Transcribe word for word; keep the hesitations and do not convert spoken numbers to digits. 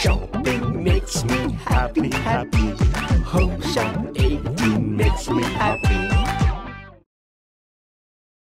shopping makes me happy, happy. Home shop eighteen makes me happy.